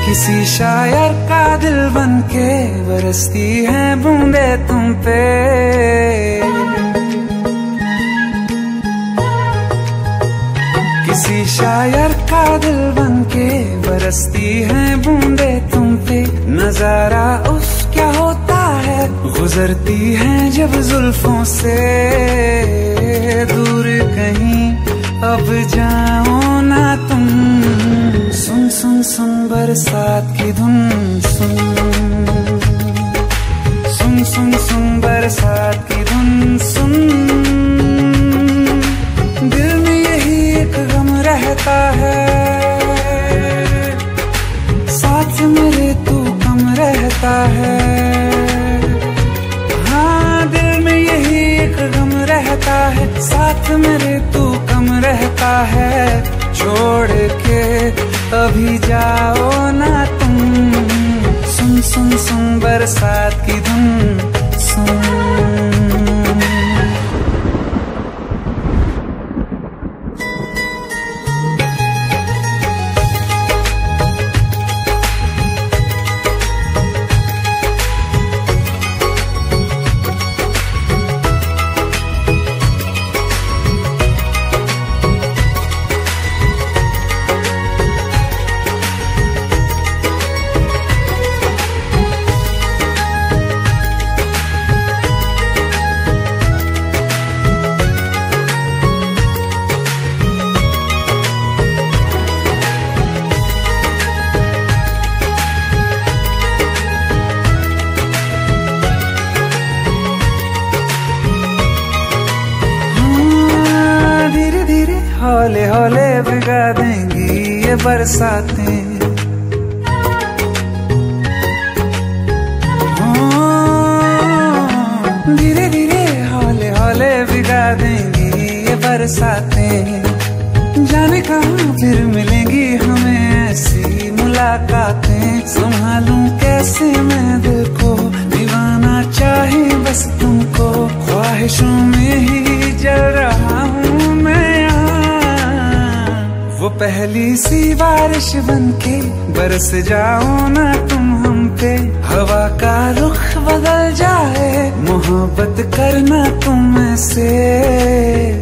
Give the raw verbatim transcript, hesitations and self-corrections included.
किसी शायर का दिल बनके बरसती है बूंदे तुम पे। किसी शायर का दिल बनके बरसती है बूंदे तुम पे। नजारा उफ क्या होता है, गुजरती है जब जुल्फों से। दूर कहीं अब जाओ ना तुम, सुन सुन सुन बरसात की धुन सुन। सुन सुन सुन बरसात की धुन सुन। दिल में यही एक गम रहता है, साथ मेरे तू कम रहता है। हाँ दिल में यही एक गम रहता है, साथ मेरे तू कम रहता है। छोड़ के अभी जाओ ना तुम, सुन सुन सुन बरसात की धुन सुन। हौले हौले भिगा देंगी ये बरसातें। धीरे धीरे हौले हौले भिगा देंगी ये बरसातें। जाने कहाँ फिर मिलेंगी हमें ऐसी मुलाकातें। संभालूं कैसे मैं दिल को, दीवाना चाहे बस तुमको। ख्वाहिशों में ही जल रहा हूँ मैं यहाँ। वो पहली सी बारिश बनके बरस जाओ ना तुम हम पे। हवा का रुख बदल जाए, मोहब्बत करना तुम ऐसे।